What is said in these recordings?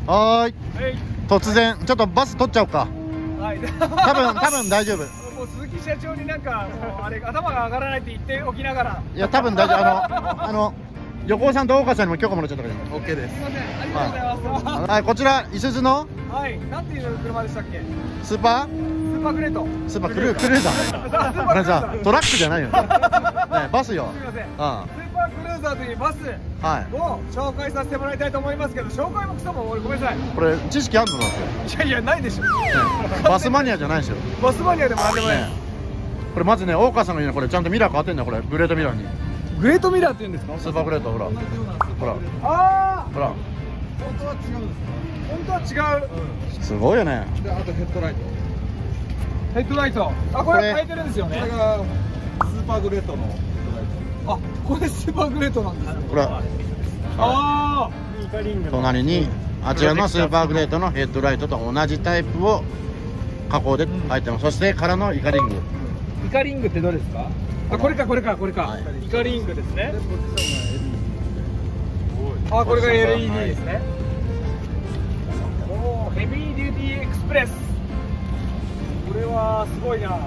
はーい。突然ちょっとバス取っちゃおうか。 はい。 多分大丈夫。 もう鈴木社長になんかもうあれ頭が上がらないって言っておきながら。 いや多分大丈夫。横尾さんと大川さんにも許可もらっちゃったから。 オッケーです。すみません。ありがとうございます。 はい、こちらいすゞの。 はい。なんていう車でしたっけ？ スーパーグレート。 スーパークルーザー。あれさ、トラックじゃないよね。バスよ。 すみません。スーパークルーザーというバスを紹介させてもらいたいと思いますけど、紹介もクソも俺ごめんなさい。これ知識あるのなんて。いやないでしょ。 バスマニアじゃないですよ。 バスマニアでもなんでもない。 これまずね、大川さんが言うのこれちゃんとミラー変わってんだよ、これグレートミラーに。 グレートミラーって言うんですか？ スーパーグレート、ほら。ほら。 ああ。 ほら。 本当は違うんですか？本当は違う。 すごいよね。 で、あとヘッドライト。ヘッドライト。あ、これ変えてるんですよね。これがスーパーグレートのヘッドライト。あ、これスーパーグレートなんですよ。 ほら。 ああ。 隣にあちらのスーパーグレートのヘッドライトと同じタイプを加工で入ってます。そしてからのイカリング。 イカリングってどれですか？あ、これか。イカリングですね。あ、これが LED ですね。おお、ヘビーデューティーエクスプレス。これはすごいな。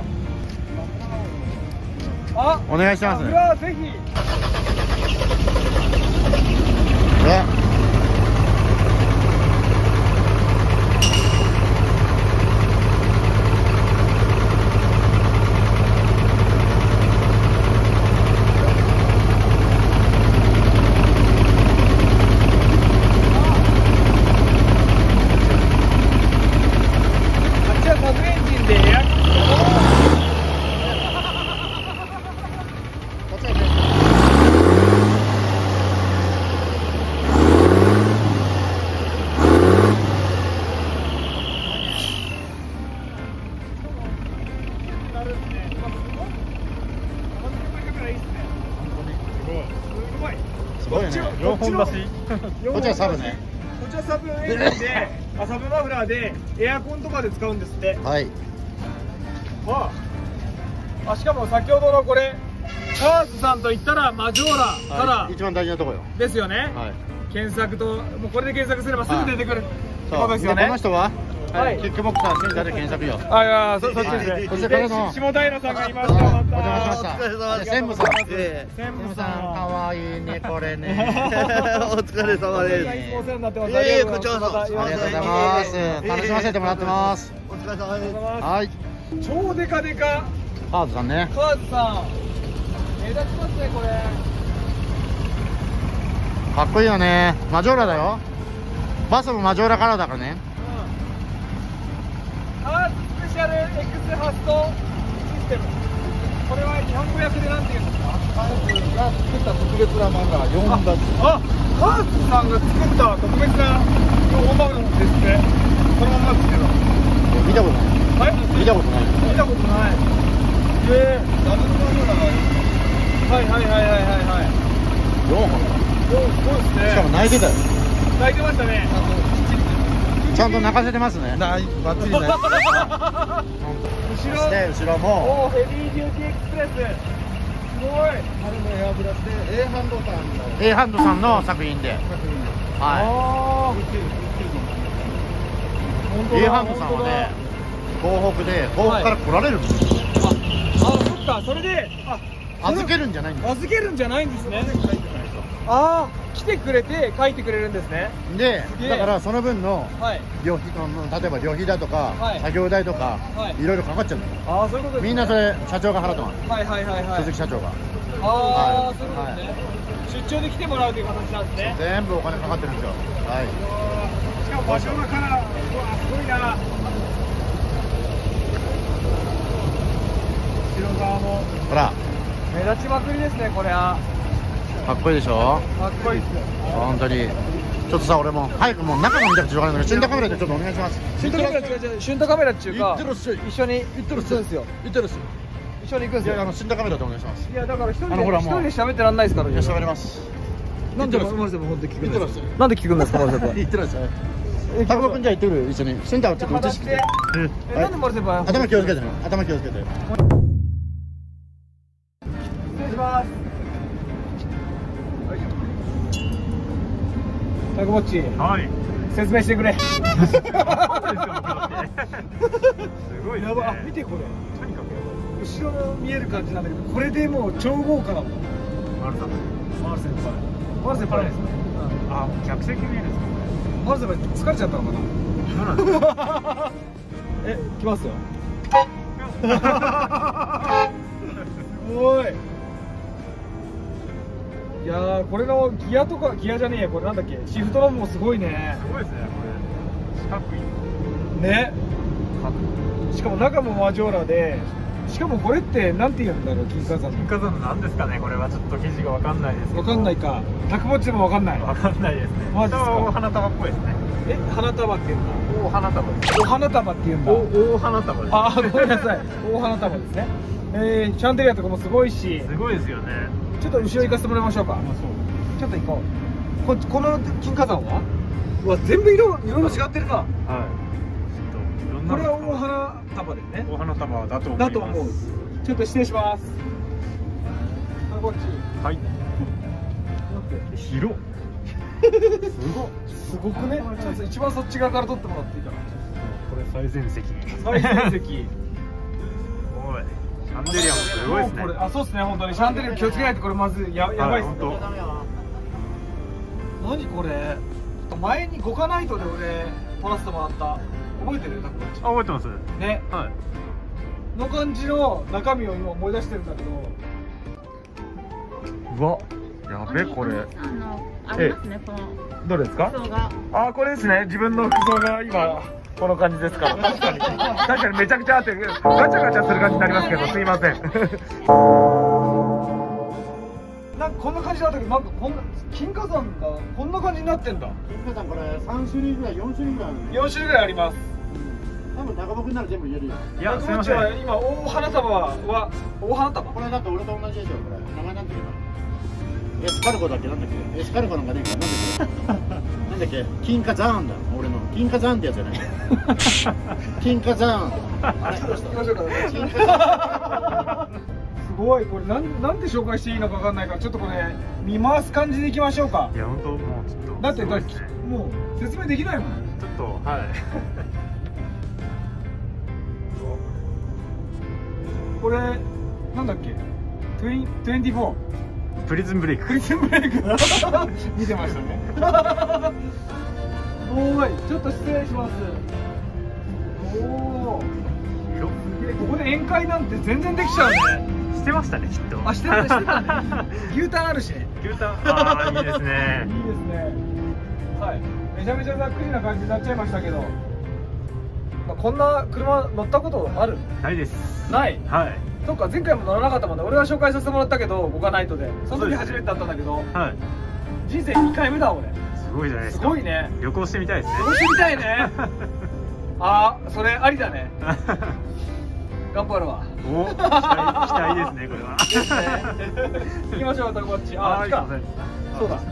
あ、 お願いします。 うわ、ぜひ。 4本出し。こっちはサブね。 こっちはサブエンジンで、サブマフラーでエアコンとかで使うんですって。 はい。 あ、しかも先ほどのこれカーズさんと言ったらマジョーラから、 一番大事なところよ。 ですよね。検索ともうこれで検索すればすぐ出てくる。 そうですよね。この人はキックボクサーセンターで検索よ。 あ、いや、そっちですね。 そしてからの下平さんがいました。お邪魔しました。専務さん。 専務さん、 可愛いね、これね。 お疲れ様です。 お世話になってます。 こちらこそ。 ありがとうございます。楽しませてもらってます。 お疲れ様です。 はい。 超デカデカ。 カーズさんね。 カーズさん。目立ちますね、これ。 かっこいいよね。マジョーラだよ。バスもマジョーラカラーだからね。 カーズスペシャルエクスハストシステム。これは日本語訳でなんて言うんですか？ カーズが作った特別な漫画4だ。 あ、カーズさんが作った特別な4番ですね。そのままですけど。 見たことない。 はい？ 見たことない。 見たことない。 ダブルマンガが 4本。そうですね。 しかも泣いてたよ。 泣いてましたね。 ちゃんと泣かせてますね。 バッチリない。 後ろも。 おヘビーデューティーエクスプレス。すごい。 あれもエアブラシで A ハンドさんの。 A ハンドさんの作品で。 はい。 A ハンドさんはね、東北で東北から来られるんですよ。 そっか、それで預けるんじゃないんです。 預けるんじゃないんですね。ああ、来てくれて書いてくれるんですね。 で、だからその分の旅費、例えば旅費だとか作業代とかいろいろかかっちゃうんだよ。 ああ、そういうことですね。 みんなそれ社長が払ってます。鈴木社長が。 ああ、そういうことですね。出張で来てもらうという形なんですね。 全部お金かかってるんですよ。はい。 しかも場所だから、すごいな。後ろ側も。 ほら。 目立ちまくりですね、これは。 かっこいいでしょ。 かっこいいですよ。 本当に。ちょっとさ、俺も早くもう中の見たくてしょうがないので、シュンタカメラでちょっとお願いします。 シュンタカメラ違う、シュンタカメラっていうか、一緒に行ってるんですよ。 行ってるっすよ。 一緒に行くんですよ。 いや、シュンタカメラでお願いします。 いや、だから一人で喋ってらんないですから。 いや、喋ります。 なんでマルセも本当に聞くんですか。 なんで聞くんですか、マルセは。言ってるんですよ。タクボ君じゃあ行ってくる、一緒に。シュンタはちょっと映して。 なんでマルセは。 頭気をつけてね。頭気をつけて。失礼します。 タコボッチ、 はい。 説明してくれ。 すごいですね。 やば、あ、見てこれ。 とにかく後ろの見える感じなんだけど、これでもう超豪華だもん。 マルさん。 マル先輩。マル先輩ですね。 あ、客席見えるんですか。 マル先輩疲れちゃったのかな。 そうなんですか。 え、来ますよ。すごい。いやー、これのギアとか、ギアじゃねえや、これなんだっけ、シフトラムもすごいね。 すごいですね、これ。四角い。 ね。しかも中もマジョーラで、しかもこれってなんて言うんだろう、金華山。 金華山なんですかね、これはちょっと記事がわかんないですけど。 わかんないか。タクボッチでもわかんない。 わかんないですね。 マジですか。 大花束っぽいですね。 え、花束って言うんだ。 大花束です。 お花束って言うんだ。 大花束です。 あ、ごめんなさい。大花束ですね。シャンデリアとかもすごいし。 すごいですよね。 ちょっと後ろ行かせてもらいましょうか。ちょっと行こう。この金華山は。うわ、全部いろいろ違ってるな。 はい。 これは大花束ですね。 大花束だと思います。 だと思う。ちょっと失礼します。こっち。 はい。広。すごくね。 ちょっと一番そっち側から撮ってもらっていいかな。 これ最前席。 最前席。 おい。シャンデリアもすごいですね。 あ、そうですね、本当にシャンデリア気をつけないとこれまずやばいですね。何これ。前にゴカナイトで俺撮らせてもらった。覚えてる？ あ、覚えてます。 ね。はい。の感じの中身を今思い出してるんだけど。 うわ、やべこれ。 ありますね、この。 どれですか？あ、これですね。自分の服装が今この感じですから。確かにめちゃくちゃ合ってる。ガチャガチャする感じになりますけど、すいません。なんかこんな感じだったけど、なんかこんな金華山がこんな感じになってんだ。 金華山これ3種類ぐらい、4種類ぐらいあるね。 4種類ぐらいあります。 多分高木なら全部言えるよ。 いや、すみません。 今大花束は大花束。 これだって俺と同じでしょ。これ名前なんだっけな。エスカルゴだっけ、なんだっけ。エスカルゴなんかねえか、なんだっけ。金華山だ。俺の金華山ってやつじゃない。金華山。あれ、行きましょうか。金華山。 すごい、これなんで紹介していいのかわかんないから、ちょっとこれ見回す感じでいきましょうか。 いや、本当もうちょっと。 だってもう説明できないもん。 ちょっとはい。 これなんだっけ、24 プリズンブレイク。 プリズンブレイク見てましたね。おーい、ちょっと失礼します。おお、ここで宴会なんて全然できちゃうね。 してましたね、きっと。 あ、してたね。牛タンあるしね。 牛タン、ああ、いいですね。 いいですね。はい、めちゃめちゃざっくりな感じになっちゃいましたけど、こんな車乗ったことある？ ないです。 ない。 はい。 そっか、前回も乗らなかったもんね。俺は紹介させてもらったけど、ゴカナイトで。その時初めてだったんだけど。はい。人生2回目だ俺。 すごいじゃないですか。 すごいね。 旅行してみたいですね。 旅行してみたいね。ああ、それありだね。頑張るわ。 お、期待ですね、これは。 行きましょう、またこっち。あ、来た。そうだ。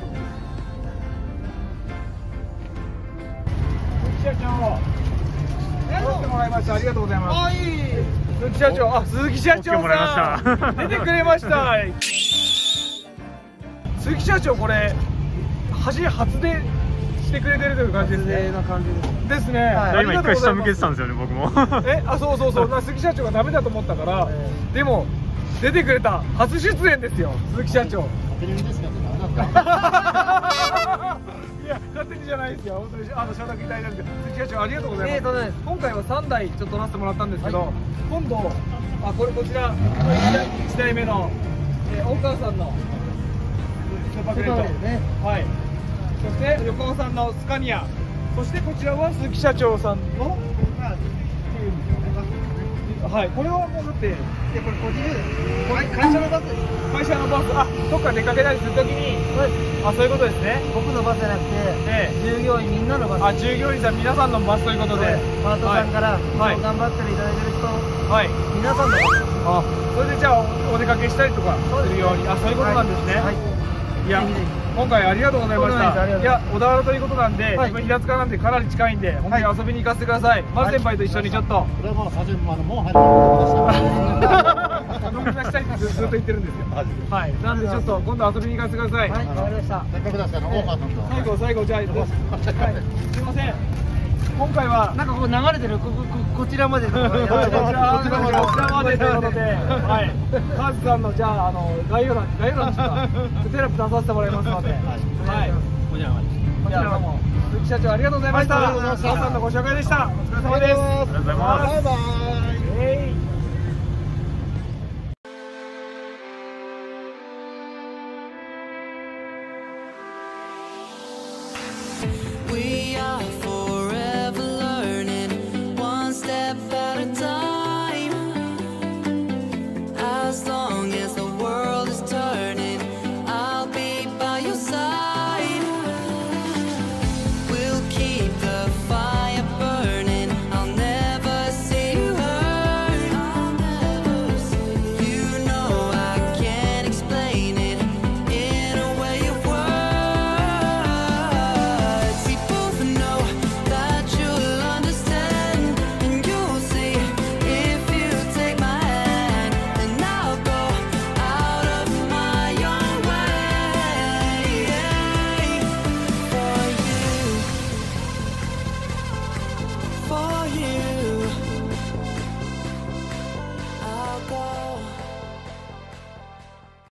社長。来てもらいました。ありがとうございます。はい。鈴木社長、あ、鈴木社長さん。出てくれました。鈴木社長、これ初でしてくれてるという感じですね。な感じですね。 今一回下向けてたんですよね、僕も。 あ、そう。鈴木社長がダメだと思ったから、でも出てくれた。初出演ですよ、鈴木社長。いや、勝手にじゃないですよ。本当に承諾いただいたんですけど、鈴木社長ありがとうございます。今回は3台ちょっと撮らせてもらったんですけど、今度こちら1台目の大川さんのスーパーグレート、はい。そして横尾さんのスカニア、そしてこちらは鈴木社長さんのはい、これはもうだって、これ個人です。会社のバスです。会社のバス、あ、どっか出かけたりするときに、あ、そういうことですね。 僕のバスじゃなくて、従業員みんなのバス。 あ、従業員さん皆さんのバスということで、 パートさんから頑張っていただいてる人、 はい、 皆さんのバス。 あ、それでじゃあお出かけしたりとかするように、あ、そういうことなんですね。はい。いや、今回ありがとうございました。いや、小田原ということなんで、自分平塚なんでかなり近いんで、本当に遊びに行かせてください。丸先輩と一緒にちょっと。 これはもうもう入ってください。 飲み出したいってずっと言ってるんですよ。はい、なんでちょっと今度遊びに行かせてください。 はい、わかりました。 せっかくだしたらオーバーさんと最後じゃあ、はい、すいません。今回はなんかこう流れてるこちらまでこちらまでということで、はい、カズさんのじゃあ概要欄にテロップ出させてもらいますので、はい、こちらも鈴木社長ありがとうございました。カズさんのご紹介でした。お疲れ様です。 ありがとうございます。 バイバイ。